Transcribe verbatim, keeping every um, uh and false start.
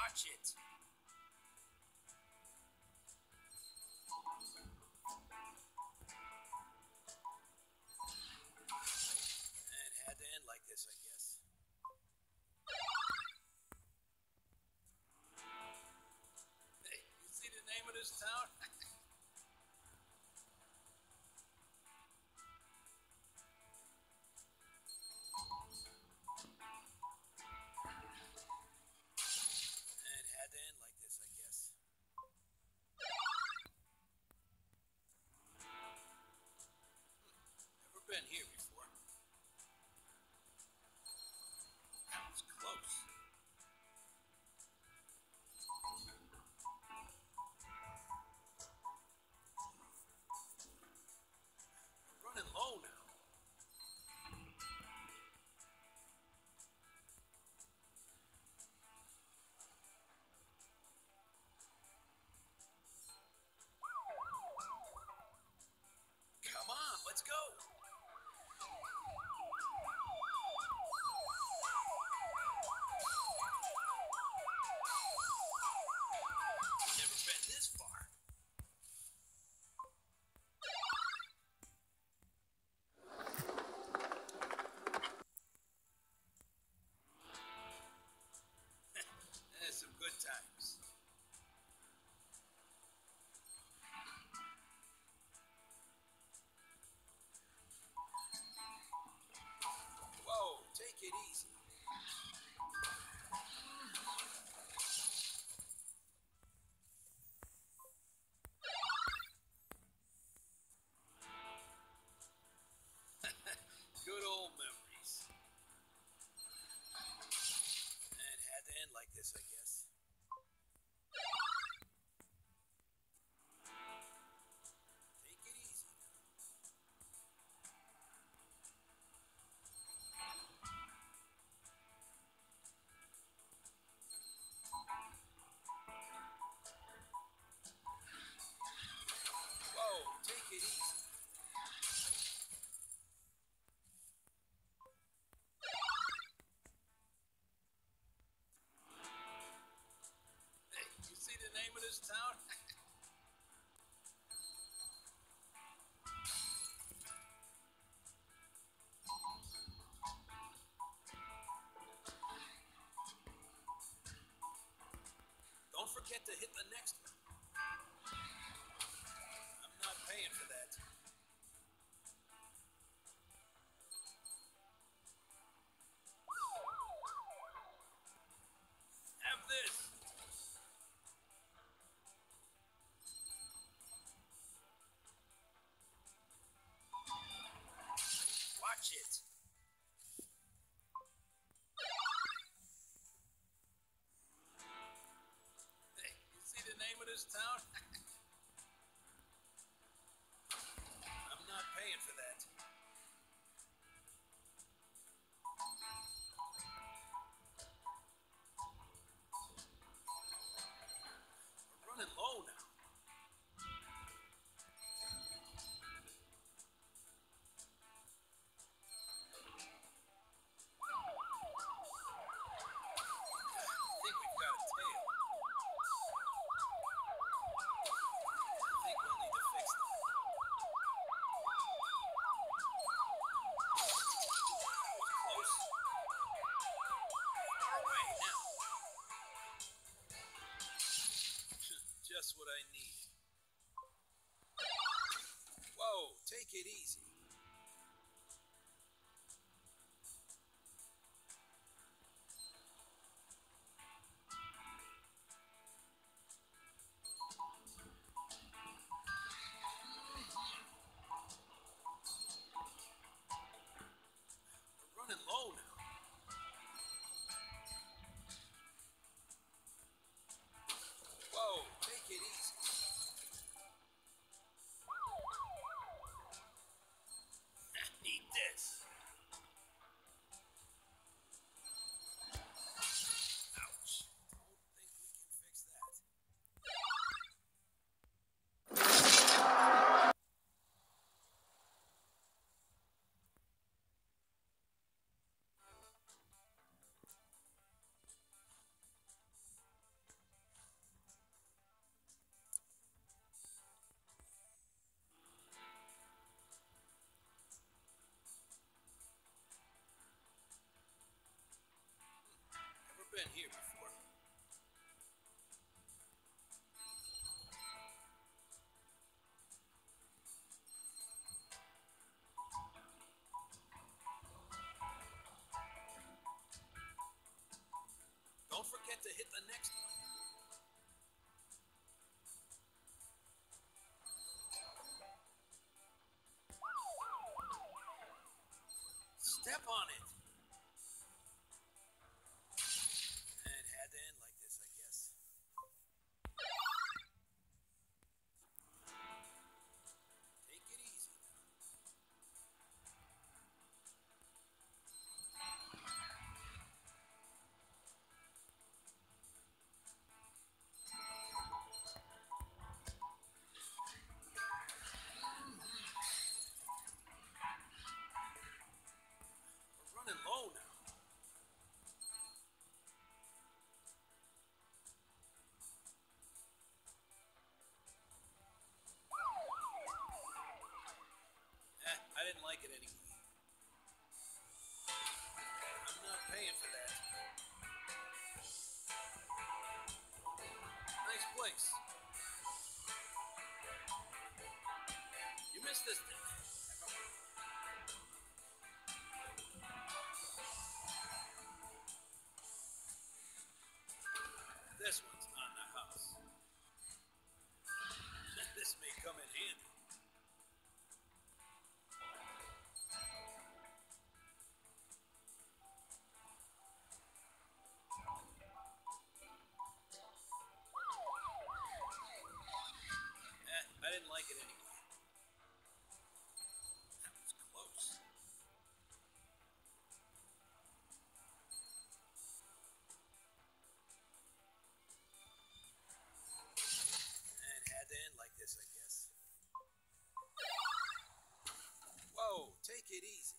Watch it. It had to end like this, I guess. Hey, you see the name of this town? It had to end like this, I guess. Never been here before. That was close. Running low now. Come on, let's go. Never been this far. There's some good times. Whoa, take it easy. Good old memories. It had to end like this, I guess. Take it easy. Whoa, take it easy. Hey, you see the name of this town? Don't forget to hit the next one. I'm not paying for that. Have this. Watch it. Hey, you see the name of this town? I'm not paying for that. We're running low now. I think we've got a tail. I think we'll need to fix that. Close. Far away now. Just what I needed. Whoa, take it easy. We're running low now. Whoa, take it easy. been here before. Don't forget to hit the next one. Step on it. It had to end like this, I guess. Take it easy now. We're running low now. Eh, I didn't like it anyway. I'm not paying for that. Nice place. You missed this thing. This one's on the house. This may come in handy. Eh, I didn't like it anyway. That was close. It had to end like this, I guess. Whoa, take it easy.